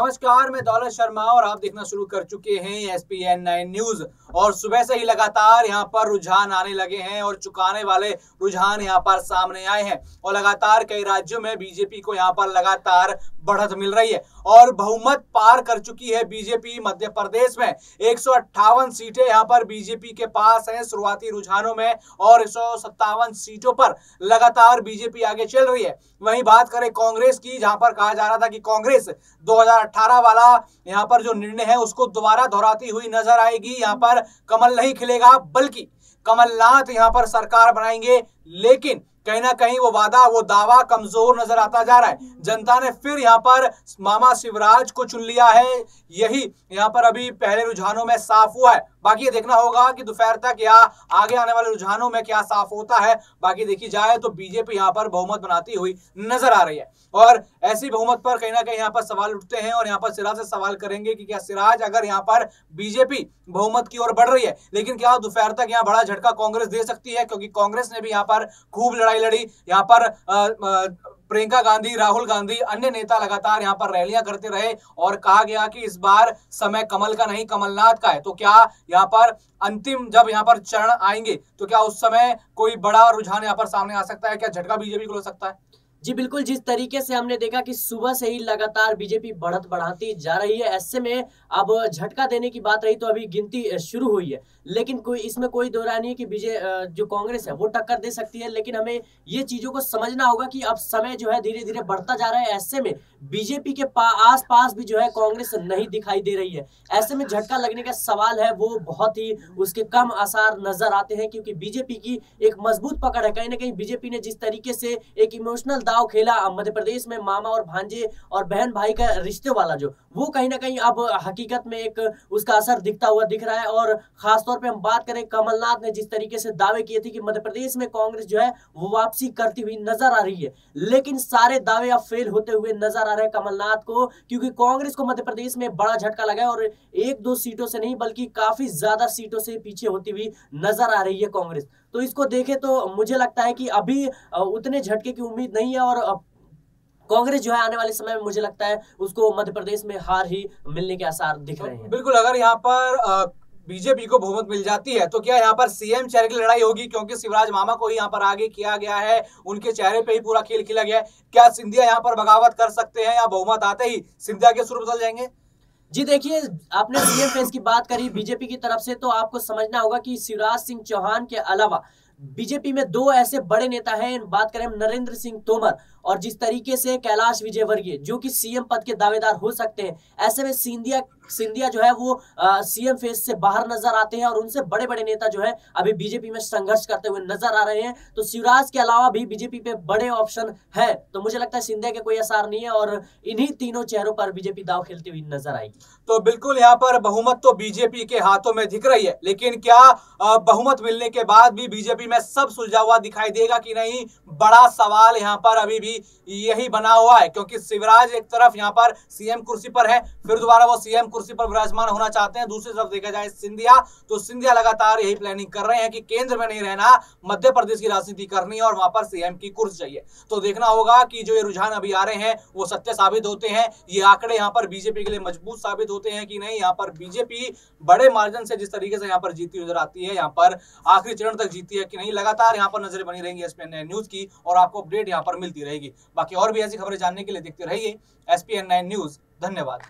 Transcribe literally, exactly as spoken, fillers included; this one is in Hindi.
नमस्कार, मैं दौलत शर्मा और आप देखना शुरू कर चुके हैं S P N nine news. और सुबह से ही लगातार यहां पर रुझान आने लगे हैं और चुकाने वाले रुझान यहां पर सामने आए हैं और लगातार कई राज्यों में बीजेपी को यहां पर लगातार बढ़त मिल रही है और बहुमत पार कर चुकी है बीजेपी। मध्य प्रदेश में एक सौ अट्ठावन सीटें यहां पर बीजेपी के पास हैं शुरुआती रुझानों में और एक सौ सत्तावन सीटों पर लगातार बीजेपी आगे चल रही है। वहीं बात करें कांग्रेस की, जहां पर कहा जा रहा था कि कांग्रेस दो हज़ार अठारह वाला यहां पर जो निर्णय है उसको दोबारा दोहराती हुई नजर आएगी। यहां पर कमल नहीं खिलेगा बल्कि कमलनाथ यहां पर सरकार बनाएंगे, लेकिन कहीं ना कहीं वो वादा वो दावा कमजोर नजर आता जा रहा है। जनता ने फिर यहां पर मामा शिवराज को चुन लिया है, यही यहां पर अभी पहले रुझानों में साफ हुआ है। बाकी ये देखना होगा कि दोपहर तक या आगे आने वाले रुझानों में क्या साफ होता है। बाकी देखी जाए तो बीजेपी यहां पर बहुमत बनाती हुई नजर आ रही है और ऐसी बहुमत पर कहीं ना कहीं यहां पर सवाल उठते हैं और यहां पर सिराज से सवाल करेंगे कि क्या सिराज अगर यहां पर बीजेपी बहुमत की ओर बढ़ रही है, लेकिन क्या दोपहर तक यहां बड़ा झटका कांग्रेस दे सकती है, क्योंकि कांग्रेस ने भी यहां पर खूब लड़ाई लड़ी। यहां पर आ, आ, प्रियंका गांधी, राहुल गांधी, अन्य नेता लगातार यहां पर रैलियां करते रहे और कहा गया कि इस बार समय कमल का नहीं कमलनाथ का है। तो क्या यहां पर अंतिम जब यहां पर चरण आएंगे तो क्या उस समय कोई बड़ा रुझान यहां पर सामने आ सकता है? क्या झटका बीजेपी को लग सकता है? जी बिल्कुल, जिस तरीके से हमने देखा कि सुबह से ही लगातार बीजेपी बढ़त बढ़ाती जा रही है, ऐसे में अब झटका देने की बात रही तो अभी गिनती शुरू हुई है, लेकिन कोई इसमें कोई दो राय नहीं है कि बीजे जो कांग्रेस है वो टक्कर दे सकती है। लेकिन हमें ये चीजों को समझना होगा कि अब समय जो है धीरे धीरे बढ़ता जा रहा है। ऐसे में बीजेपी के आस पास भी जो है कांग्रेस नहीं दिखाई दे रही है। ऐसे में झटका लगने का सवाल है वो बहुत ही उसके कम आसार नजर आते हैं, क्योंकि बीजेपी की एक मजबूत पकड़ है। कहीं ना कहीं बीजेपी ने जिस तरीके से एक इमोशनल दाव खेला मध्य प्रदेश में मामा और भांजे और बहन भाई का रिश्ते वाला, जो वो कहीं ना कहीं अब हकीकत में एक उसका असर दिखता हुआ दिख रहा है। और खासतौर पे हम बात करें, कमलनाथ ने जिस तरीके से दावे किए थे कि मध्य प्रदेश में कांग्रेस जो है वो वापसी करती हुई नजर आ रही है, लेकिन सारे दावे अब फेल होते हुए नजर आ रहे हैं कमलनाथ को, क्योंकि कांग्रेस को मध्य प्रदेश में बड़ा झटका लगा है और एक दो सीटों से नहीं बल्कि काफी ज्यादा सीटों से पीछे होती हुई नजर आ रही है कांग्रेस। तो इसको देखे तो मुझे लगता है कि अभी उतने झटके की उम्मीद नहीं है और कांग्रेस जो है आने वाले समय में मुझे लगता है उसको मध्य प्रदेश में हार ही मिलने के आसार दिख रहे हैं। बिल्कुल, अगर यहाँ पर बीजेपी को बहुमत मिल जाती है तो क्या यहाँ पर सीएम चेहरे की लड़ाई होगी, क्योंकि शिवराज मामा को ही यहाँ पर आगे किया गया है, उनके चेहरे पे ही पूरा खेल खिला गया है। क्या सिंधिया यहाँ पर बगावत कर सकते हैं या बहुमत आते ही सिंधिया के सुर बदल जाएंगे? जी देखिए, आपने सीएम फेस की बात करी बीजेपी की तरफ से, तो आपको समझना होगा कि शिवराज सिंह चौहान के अलावा बीजेपी में दो ऐसे बड़े नेता हैं। बात करें नरेंद्र सिंह तोमर और जिस तरीके से कैलाश विजयवर्गीय जो कि सीएम पद के दावेदार हो सकते हैं, ऐसे में सिंधिया सिंधिया जो है वो सीएम फेस से बाहर नजर आते हैं और उनसे बड़े बड़े नेता जो है अभी बीजेपी में संघर्ष करते हुए नजर आ रहे हैं। तो शिवराज के अलावा भी बीजेपी पे बड़े ऑप्शन है, तो मुझे लगता है सिंधिया के कोई असर नहीं है और इन्हीं तीनों चेहरों पर बीजेपी दाव खेलती हुई नजर आएगी। तो बिल्कुल यहाँ पर बहुमत तो बीजेपी के हाथों में दिख रही है, लेकिन क्या बहुमत मिलने के बाद भी बीजेपी में सब सुलझा हुआ दिखाई देगा कि नहीं? बड़ा सवाल यहाँ पर अभी भी यही बना हुआ है, क्योंकि शिवराज एक तरफ यहाँ पर सीएम कुर्सी पर है, फिर दोबारा वो सीएम कुर्सी पर विराजमान होना चाहते हैं। दूसरी तरफ देखा जाए सिंधिया, तो सिंधिया लगातार यही प्लानिंग कर रहे हैं कि केंद्र में नहीं रहना, मध्य प्रदेश की राजनीति करनी है और वहां पर सीएम की कुर्सी चाहिए। तो देखना होगा कि जो ये रुझान अभी आ रहे हैं वो सत्य साबित होते हैं, ये आंकड़े यहाँ पर बीजेपी के लिए मजबूत साबित होते हैं कि नहीं। यहाँ पर बीजेपी बड़े मार्जिन से जिस तरीके से यहाँ पर जीती नजर आती है, यहाँ पर आखिरी चरण तक जीती है कि नहीं, लगातार यहाँ पर नजरें बनी रहेंगी S P N nine news की और आपको अपडेट यहाँ पर मिलती रहेगी। बाकी और भी ऐसी खबरें जानने के लिए देखते रहिए S P N nine news. धन्यवाद।